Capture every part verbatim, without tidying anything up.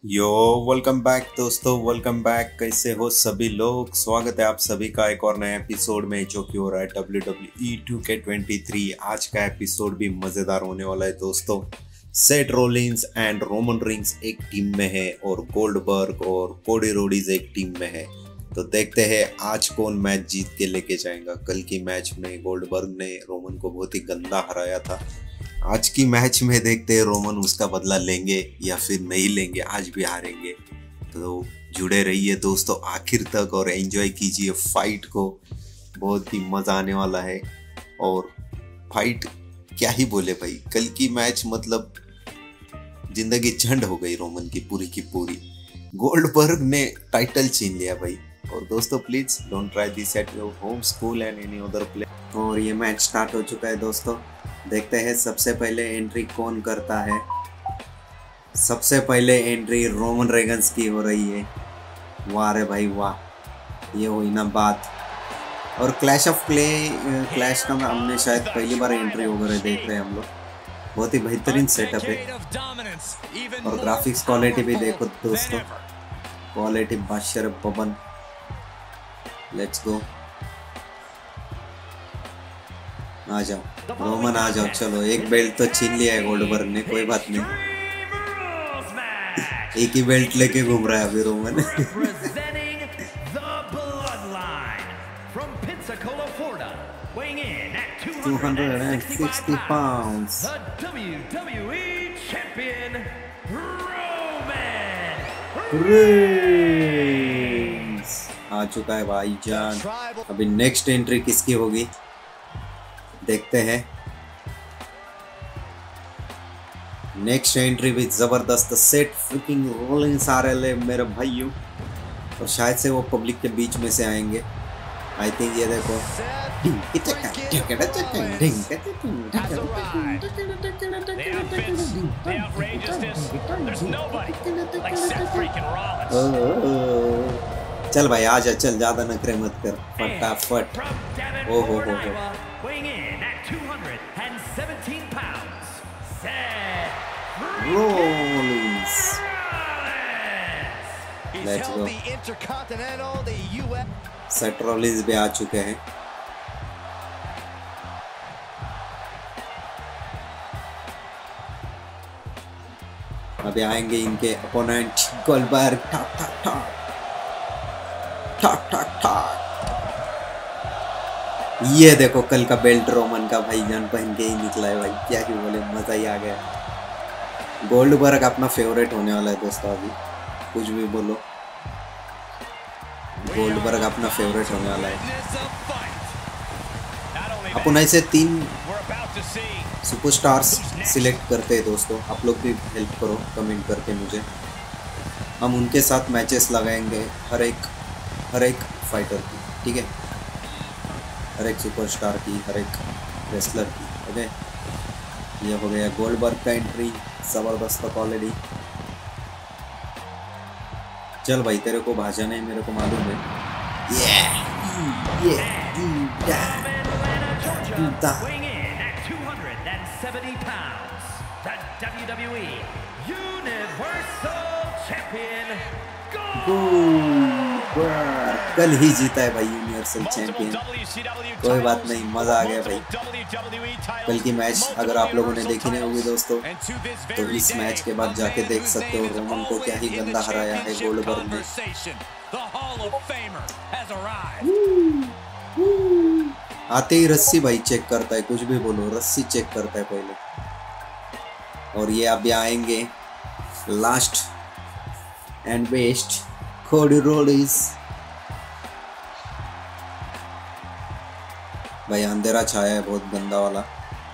यो welcome back दोस्तों, welcome back. कैसे हो सभी लोग? स्वागत है आप सभी का एक और नए एपिसोड में जो कि हो रहा है W W E two K twenty three. आज का एपिसोड भी मज़ेदार होने वाला है दोस्तों। Seth Rollins and Roman Reigns एक टीम में है और गोल्डबर्ग और कोडी रोडीज एक टीम में है। तो देखते हैं आज कौन मैच जीत के लेके जाएगा। कल की मैच में गोल्डबर्ग ने रोमन को बहुत ही गंदा हराया था। आज की मैच में देखते हैं रोमन उसका बदला लेंगे या फिर नहीं लेंगे, आज भी हारेंगे। तो जुड़े रहिए दोस्तों आखिर तक और एंजॉय कीजिए फाइट को। बहुत ही मज़ा आने वाला है। और फाइट क्या ही बोले भाई, कल की मैच मतलब जिंदगी झंड हो गई रोमन की पूरी की पूरी। गोल्डबर्ग ने टाइटल छीन लिया भाई। और दोस्तों please don't try this at your home school and any other play. और ये मैच स्टार्ट हो चुका है दोस्तों। देखते हैं सबसे पहले एंट्री कौन करता है। सबसे पहले एंट्री रोमन रेगन्स की हो रही है। वाह रे भाई वाह, ये हुई ना बात। और क्लैश ऑफ क्ले क्लैश का हमने शायद पहली बार एंट्री वगैरह देख रहे हैं हम लोग। बहुत ही बेहतरीन सेटअप है और ग्राफिक्स क्वालिटी भी देखो दोस्तों, क्वालिटी बादशाह पवन। लेट्स गो, आ जाओ रोमन आ जाओ। चलो एक बेल्ट तो छीन लिया है गोल्डबर्ग ने, कोई बात नहीं। एक ही बेल्ट लेके घूम रहा है अभी Roman. Two hundred sixty pounds आ चुका है भाईजान। अभी नेक्स्ट एंट्री किसकी होगी देखते हैं। नेक्स्ट एंट्री भी जबरदस्त। सेट फ्रिकिंग रोलिंग्स आ रहे हैं मेरे भाइयों। और शायद से वो पब्लिक के बीच में से आएंगे। आई थिंक ये देखो, चल भाई आजा, चल ज्यादा नखरे मत कर, फटाफट। ओ हो हो हो Rollins, let's go. Seth Rollins भी आ चुके हैं। अभी आएंगे इनके अपोनेंट गोल्डबर्ग। ठक ठक ठक ठक ठक ठक। ये देखो कल का बेल्ट रोमन का भाईजान पहन के ही निकला है भाई। क्या ही बोले, मजा ही आ गया। गोल्डबर्ग अपना फेवरेट होने वाला है दोस्तों। अभी कुछ भी बोलो, गोल्डबर्ग अपना फेवरेट होने वाला है। अपन ऐसे तीन सुपरस्टार्स सिलेक्ट करते हैं दोस्तों। आप लोग भी हेल्प करो कमेंट करके मुझे। हम उनके साथ मैचेस लगाएंगे हर एक हर एक फाइटर की, ठीक है, हर एक सुपरस्टार की, हर एक रेसलर की। ओके, ये हो गया गोल्डबर्ग का एंट्री। जबरदस्त क्वालिटी। चल भाई, तेरे को भाषा नहीं मेरे को मालूम है। yeah, yeah, do that, do that. कल ही जीता है भाई यूनिवर्सल चैंपियन। कोई बात नहीं, मजा आ गया भाई। कल की मैच अगर आप लोगों ने देखी नहीं होगी दोस्तों, तो इस मैच के बाद जाके देख सकते हो। रोमन को क्या ही गंदा हराया है गोल्डबर्ग ने। आते ही रस्सी भाई चेक करता है, कुछ भी बोलो, रस्सी चेक करता है पहले। और ये अभी आएंगे last and best Cody Rhodes. भाई अंधेरा छाया है बहुत गंदा वाला।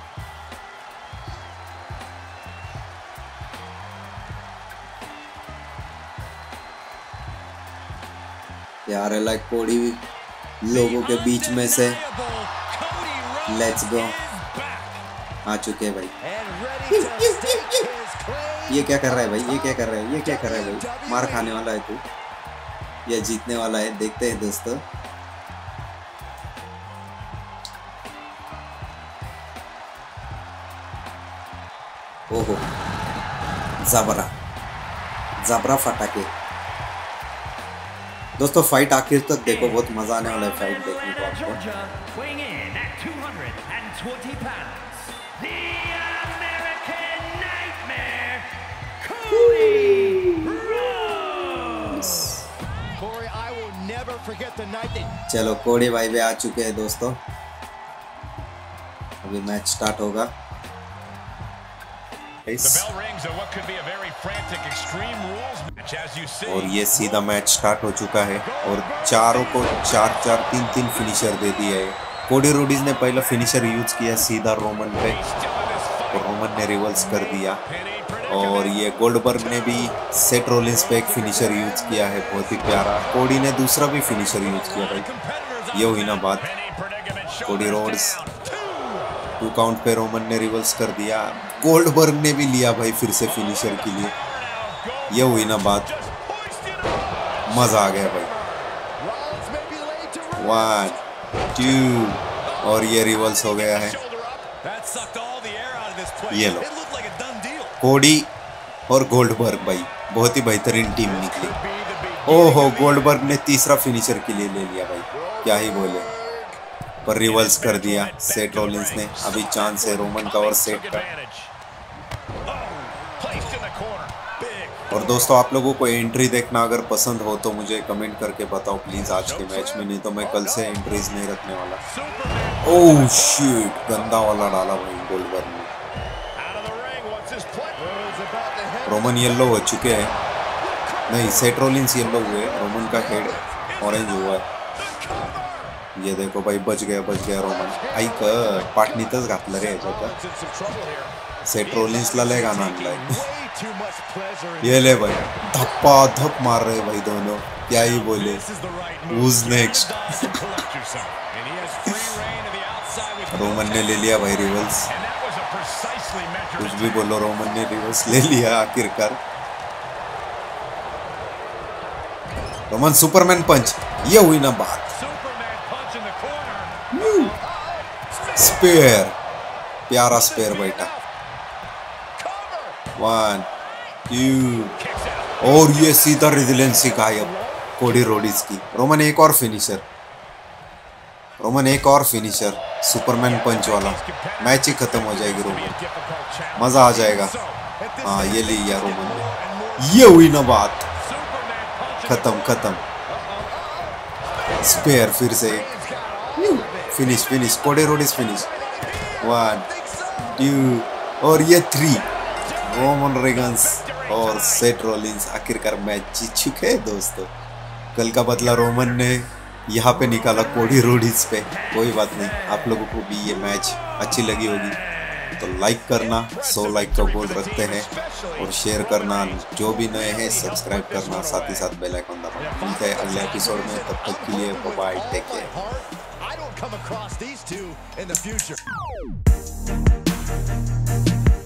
यार लाइक कोडी लोगों के बीच में से। लेट्स गो, आ चुके हैं भाई। ये क्या कर रहा है भाई, ये क्या कर रहा है, ये क्या कर रहा है भाई। मार खाने वाला है तू, ये जीतने वाला है। देखते हैं दोस्तों। ओहो, जबरा जबरा फटाके। दोस्तों फाइट आखिर तक देखो, बहुत मजा आने वाला है फाइट देखने को आपको। चलो कोडी भाई भी आ चुके हैं दोस्तों, अभी मैच स्टार्ट होगा। और ये सीधा मैच स्टार्ट हो चुका है और चारों को चार चार तीन तीन फिनिशर दे दिए है। कोडी रोडीज ने पहला फिनिशर यूज किया सीधा रोमन पे, और रोमन ने रिवर्स कर दिया। और ये गोल्डबर्ग ने भी सेट रोलिंस पे एक फिनिशर यूज किया है, बहुत ही प्यारा। कोडी ने दूसरा भी फिनिशर यूज किया भाई, ये हुई ना बात। कोडी रोड्स टू काउंट पे रोमन ने रिवर्स कर दिया। गोल्डबर्ग ने भी लिया भाई फिर से फिनिशर के लिए, ये हुई ना बात। मजा आ गया भाई। वन टू और ये रिवर्स हो गया है। ये लो कोडी और गोल्डबर्ग भाई, बहुत ही बेहतरीन टीम निकली। ओहो गोल्डबर्ग ने तीसरा फिनिशर के लिए ले लिया भाई, क्या ही बोले, पर रिवर्स कर दिया सेट रोलिंस ने। अभी चांस है रोमन का और सेट का। और दोस्तों आप लोगों को एंट्री देखना अगर पसंद हो तो मुझे कमेंट करके बताओ प्लीज आज के मैच में, नहीं तो मैं कल से एंट्रीज नहीं रखने वाला। ओह शिट, गंदा वाला डाला भाई गोल्डबर्ग ने। रोमन येलो हो चुके हैं, नहीं सेट रोलिंस येलो हुए, रोमन का हेड ऑरेंज हुआ है। ये देखो भाई बच गया बच गया रोमन। ऐक पाटणीतच घातलं रे याच्यात, सेट रोलिंसला लय गाणं आणलंय। ये ले भाई, धप्पा धप मार रहे भाई दोनों, क्या ही बोले। Who's next? रोमन ने ले लिया भाई रिवर्स, कुछ भी बोलो रोमन ने रिवर्स ले लिया आखिरकार। रोमन सुपरमैन पंच, ये हुई ना बात। स्पेयर, प्यारा स्पेयर बैठा। वन टू और ये सीधा रेजिलेंसी गायब कोडी रोडीज की। रोमन एक और फिनिशर, रोमन एक और फिनिशर सुपरमैन पंच वाला, मैच ही खत्म हो जाएगी रोमन, मजा आ जाएगा। हाँ ये लिया रोमन ने, ये हुई ना बात, खत्म खत्म। स्पेयर फिर से finish finish Cody Rhodes finish. One two और ये थ्री, रोमन रेगन्स और सेट रोलिंस आखिरकार मैच जीत चुके हैं दोस्तों। कल का बदला रोमन ने यहाँ पे निकाला कोडी रोडीज पे। कोई बात नहीं, आप लोगों को भी ये मैच अच्छी लगी होगी तो लाइक करना, सौ लाइक का गोल रखते हैं, और शेयर करना, जो भी नए हैं सब्सक्राइब करना, साथ ही साथ बेल आइकन दबाना। मिलते हैं अगले एपिसोड में, तब तक के लिए बाय, टेक केयर।